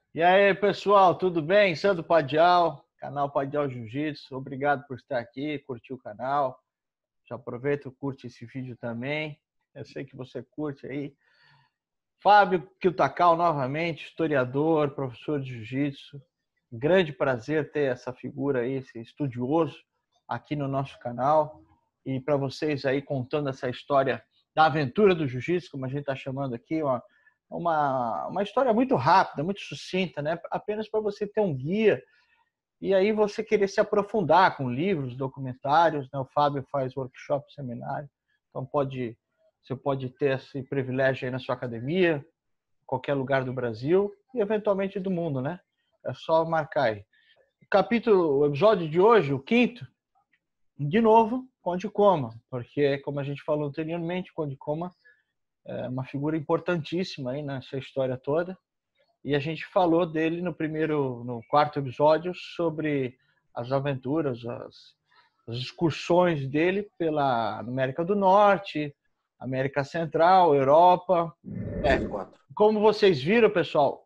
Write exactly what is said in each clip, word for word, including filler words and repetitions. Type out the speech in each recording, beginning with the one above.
E aí, pessoal, tudo bem? Sandro Padial, canal Padial Jiu-Jitsu. Obrigado por estar aqui, curtir o canal. Já aproveita e curte esse vídeo também. Eu sei que você curte aí. Fábio Kiltakal, novamente, historiador, professor de Jiu-Jitsu. Grande prazer ter essa figura aí, esse estudioso aqui no nosso canal. E para vocês aí contando essa história da aventura do Jiu-Jitsu, como a gente está chamando aqui, uma, uma, uma história muito rápida, muito sucinta, né? Apenas para você ter um guia e aí você querer se aprofundar com livros, documentários, né? O Fábio faz workshop, seminário, então pode, você pode ter esse privilégio aí na sua academia, qualquer lugar do Brasil e eventualmente do mundo, né? É só marcar aí. O capítulo, o episódio de hoje, o quinto, de novo, Conde Coma, porque como a gente falou anteriormente, Conde Coma é uma figura importantíssima aí nessa história toda. E a gente falou dele no primeiro, no quarto episódio sobre as aventuras, as, as excursões dele pela América do Norte, América Central, Europa. É, Os quatro. como vocês viram, pessoal,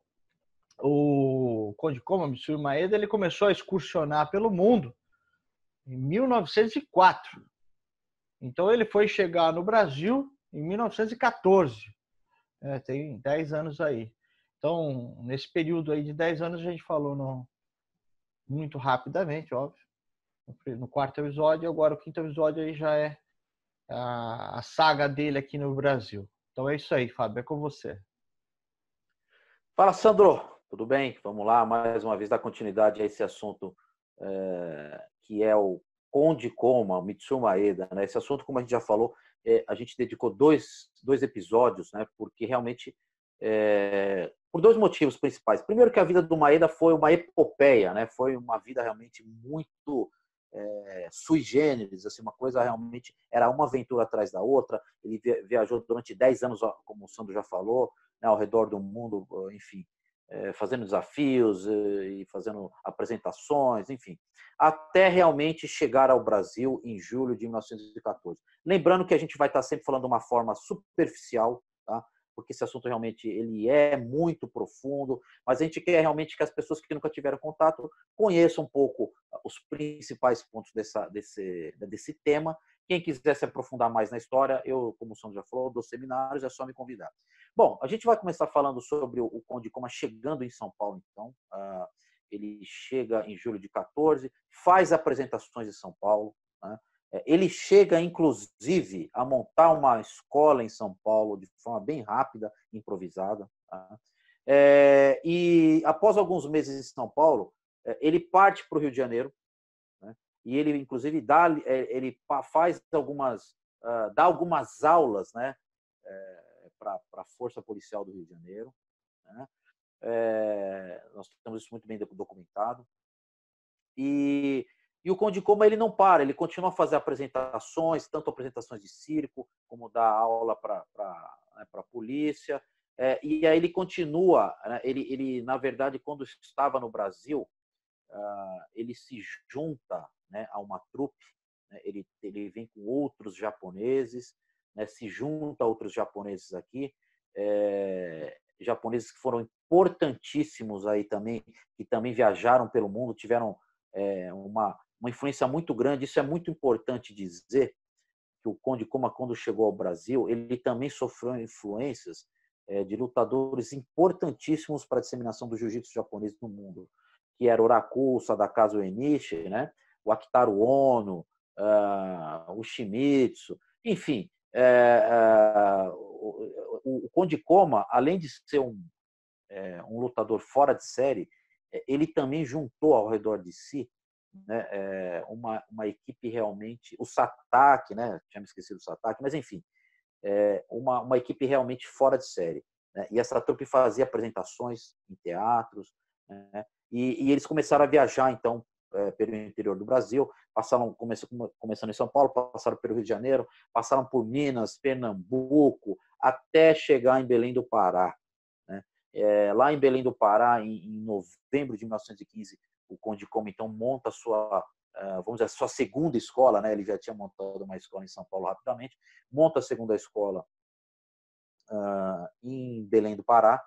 o Conde Koma, Mitsuru Maeda, ele começou a excursionar pelo mundo em mil novecentos e quatro. Então ele foi chegar no Brasil em mil novecentos e quatorze. É, tem dez anos aí. Então, nesse período aí de dez anos, a gente falou no, muito rapidamente, óbvio, no quarto episódio. Agora o quinto episódio aí já é a, a saga dele aqui no Brasil. Então é isso aí, Fábio, é com você. Fala, Sandro. Tudo bem? Vamos lá, mais uma vez, dar continuidade a esse assunto é, que é o Conde Koma, o Mitsuru Maeda. Né? Esse assunto, como a gente já falou, é, a gente dedicou dois, dois episódios, né? Porque realmente, é, por dois motivos principais. Primeiro que a vida do Maeda foi uma epopeia, né? Foi uma vida realmente muito é, sui generis, assim, uma coisa realmente, era uma aventura atrás da outra. Ele viajou durante dez anos, como o Sandro já falou, né, ao redor do mundo, enfim, fazendo desafios e fazendo apresentações, enfim, até realmente chegar ao Brasil em julho de mil novecentos e quatorze. Lembrando que a gente vai estar sempre falando de uma forma superficial, tá? Porque esse assunto realmente ele é muito profundo, mas a gente quer realmente que as pessoas que nunca tiveram contato conheçam um pouco os principais pontos dessa, desse, desse tema. Quem quiser se aprofundar mais na história, eu, como o Sandro já falou, dou seminários, é só me convidar. Bom, a gente vai começar falando sobre o Conde Koma chegando em São Paulo, então. Uh, ele chega em julho de quatorze, faz apresentações em São Paulo. Né? Ele chega, inclusive, a montar uma escola em São Paulo de forma bem rápida, improvisada. Tá? É, e após alguns meses em São Paulo, ele parte para o Rio de Janeiro, né? E ele, inclusive, dá, ele faz algumas, uh, dá algumas aulas, né? É, para a Força Policial do Rio de Janeiro. Né? É, nós temos isso muito bem documentado. E, e o Conde Koma ele não para, ele continua a fazer apresentações, tanto apresentações de circo, como dar aula para né, a polícia. É, e aí ele continua, né, ele, ele, na verdade, quando estava no Brasil, uh, ele se junta, né, a uma trupe, né, ele, ele vem com outros japoneses, né, se junta a outros japoneses aqui, é, japoneses que foram importantíssimos aí também, que também viajaram pelo mundo, tiveram é, uma, uma influência muito grande. Isso é muito importante dizer, que o Conde Koma, quando chegou ao Brasil, ele também sofreu influências é, de lutadores importantíssimos para a disseminação do jiu-jitsu japonês no mundo, que era o Raku, o Sadakazu Enishi, né? O Akitaru Ono, uh, o Shimizu, enfim, é, é, o, o Conde Koma, além de ser um, é, um lutador fora de série, ele também juntou ao redor de si, né, é, uma, uma equipe realmente, o Satake, né, tinha me esquecido do Satake, mas enfim, é, uma, uma equipe realmente fora de série. Né, e essa trupe fazia apresentações em teatros, né, e, e eles começaram a viajar, então, é, pelo interior do Brasil, passaram, começando, começando em São Paulo, passaram pelo Rio de Janeiro, passaram por Minas, Pernambuco, até chegar em Belém do Pará. Né? É, lá em Belém do Pará, em, em novembro de mil novecentos e quinze, o Conde Koma, então, monta a sua, uh, vamos dizer, a sua segunda escola, né? Ele já tinha montado uma escola em São Paulo rapidamente, monta a segunda escola uh, em Belém do Pará,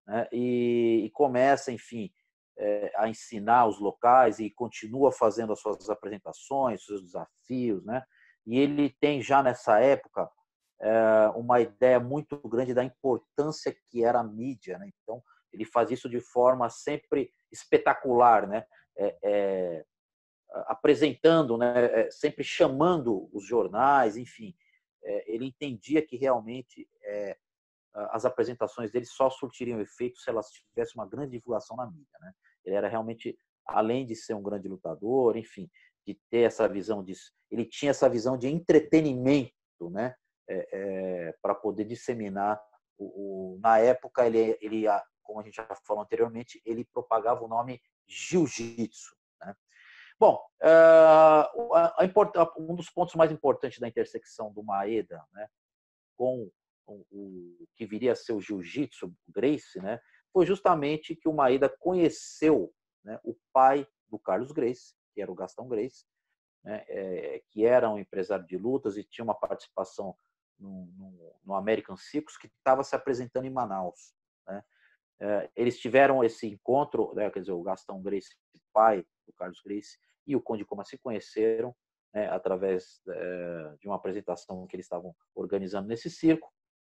né? e, e começa, enfim, é, a ensinar os locais e continua fazendo as suas apresentações, seus desafios, né? E ele tem já nessa época é, uma ideia muito grande da importância que era a mídia, né? Então ele faz isso de forma sempre espetacular, né? É, é, apresentando, né? Sempre chamando os jornais, enfim. É, ele entendia que realmente é, as apresentações dele só surtiriam efeito se elas tivessem uma grande divulgação na mídia, né? Ele era realmente, além de ser um grande lutador, enfim, de ter essa visão disso, ele tinha essa visão de entretenimento, né? É, é, para poder disseminar o, o, na época ele, ele, como a gente já falou anteriormente, ele propagava o nome jiu-jitsu, né? Bom, uh, a, a, um dos pontos mais importantes da intersecção do Maeda, né, com o, o que viria a ser o jiu-jitsu, o Gracie, né, foi justamente que o Maeda conheceu, né, o pai do Carlos Gracie, que era o Gastão Gracie, né, é, que era um empresário de lutas e tinha uma participação no, no, no American Circus, que estava se apresentando em Manaus, né. É, eles tiveram esse encontro, né, quer dizer, o Gastão Gracie, pai do Carlos Gracie, e o Conde Coma se conheceram, né, através é, de uma apresentação que eles estavam organizando nesse circo.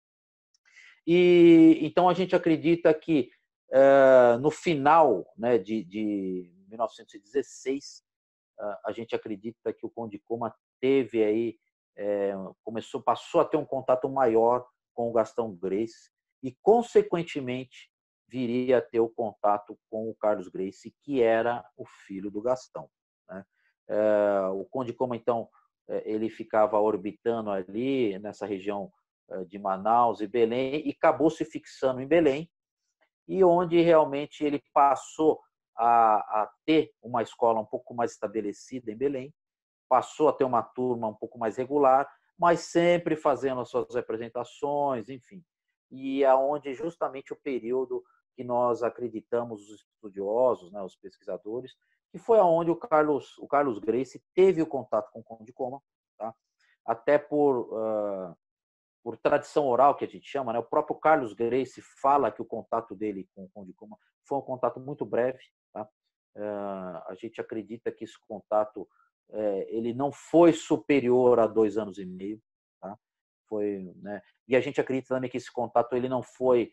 E então a gente acredita que é, no final, né, de, de mil novecentos e dezesseis, a gente acredita que o Conde Coma teve aí é, começou, passou a ter um contato maior com o Gastão Gracie e, consequentemente, viria a ter o contato com o Carlos Gracie, que era o filho do Gastão, né? É, o Conde Coma, então, ele ficava orbitando ali nessa região de Manaus e Belém e acabou se fixando em Belém, e onde realmente ele passou a, a ter uma escola um pouco mais estabelecida em Belém, passou a ter uma turma um pouco mais regular, mas sempre fazendo as suas apresentações, enfim. E aonde justamente o período que nós acreditamos, os estudiosos, né, os pesquisadores, que foi aonde o Carlos, o Carlos Gracie teve o contato com o Conde Coma, tá? Até por, uh, por tradição oral, que a gente chama, né? O próprio Carlos Gracie fala que o contato dele com o Conde Coma foi um contato muito breve, tá? Uh, a gente acredita que esse contato é, ele não foi superior a dois anos e meio, tá? Foi, né? E a gente acredita também que esse contato ele não foi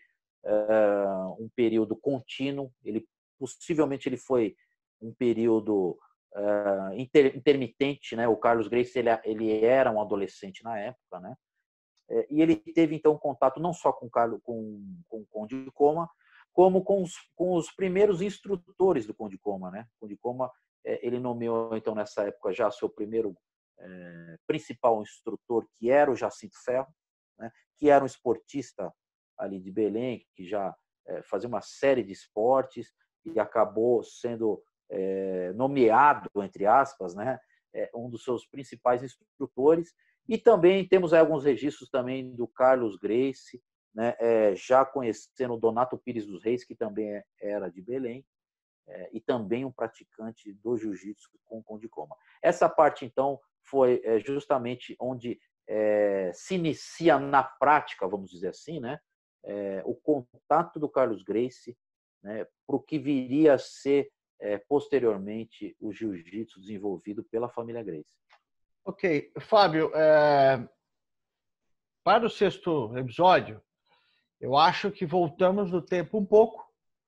uh, um período contínuo, ele possivelmente ele foi um período uh, inter, intermitente, né? O Carlos Gracie ele, ele era um adolescente na época, né? E ele teve então contato não só com Carlos, com, com o Conde Coma, como com os, com os primeiros instrutores do Conde Coma, né? O Conde Coma ele nomeou então nessa época já seu primeiro é, principal instrutor, que era o Jacinto Ferro, né? Que era um esportista ali de Belém, que já é, fazia uma série de esportes e acabou sendo é, nomeado, entre aspas, né? É, um dos seus principais instrutores. E também temos aí alguns registros também do Carlos Gracie, né? É, já conhecendo o Donato Pires dos Reis, que também era de Belém, é, e também um praticante do jiu-jitsu com o Conde Coma. Essa parte, então, foi é, justamente onde é, se inicia na prática, vamos dizer assim, né? É, o contato do Carlos Gracie, né, para o que viria a ser é, posteriormente o jiu-jitsu desenvolvido pela família Gracie. Ok. Fábio, é... para o sexto episódio, eu acho que voltamos no tempo um pouco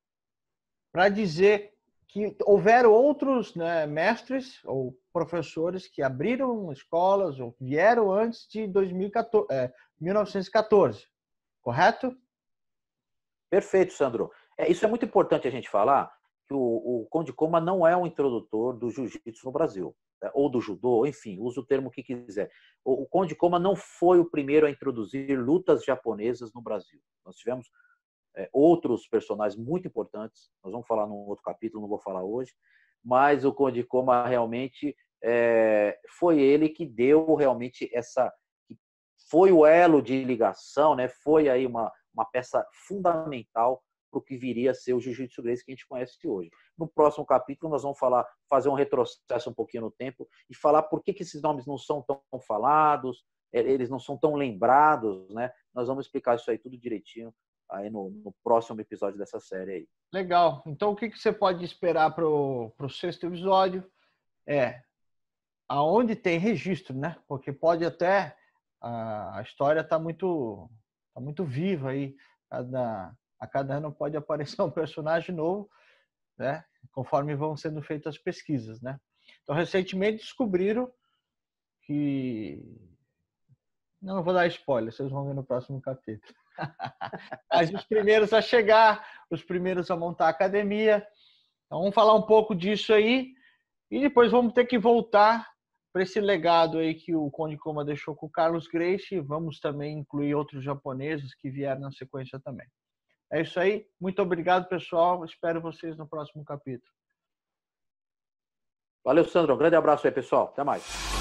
para dizer que houveram outros, né, mestres ou professores que abriram escolas ou vieram antes de dois mil e quatorze, é, mil novecentos e quatorze, correto? Perfeito, Sandro. É, isso é muito importante a gente falar, que o, o Conde Coma não é um introdutor do jiu-jitsu no Brasil, né, ou do judô, enfim, usa o termo que quiser. O, o Conde Coma não foi o primeiro a introduzir lutas japonesas no Brasil. Nós tivemos é, outros personagens muito importantes, nós vamos falar num outro capítulo, não vou falar hoje, mas o Conde Coma realmente é, foi ele que deu realmente essa... Foi o elo de ligação, né? Foi aí uma, uma peça fundamental para o que viria a ser o Jiu-Jitsu Gracie que a gente conhece hoje. No próximo capítulo, nós vamos falar, fazer um retrocesso um pouquinho no tempo e falar por que, que esses nomes não são tão falados, eles não são tão lembrados, né? Nós vamos explicar isso aí tudo direitinho aí no, no próximo episódio dessa série aí. Legal. Então, o que, que você pode esperar para o sexto episódio? É aonde tem registro, né? Porque pode até a, a história tá muito tá muito viva aí. Cada, a cada ano pode aparecer um personagem novo, né? Conforme vão sendo feitas as pesquisas, né? Então, recentemente descobriram que... Não, não vou dar spoiler, vocês vão ver no próximo capítulo. Mas os primeiros a chegar, os primeiros a montar a academia. Então, vamos falar um pouco disso aí. E depois vamos ter que voltar para esse legado aí que o Conde Koma deixou com o Carlos Gracie. Vamos também incluir outros japoneses que vieram na sequência também. É isso aí. Muito obrigado, pessoal. Espero vocês no próximo capítulo. Valeu, Sandro. Um grande abraço aí, pessoal. Até mais.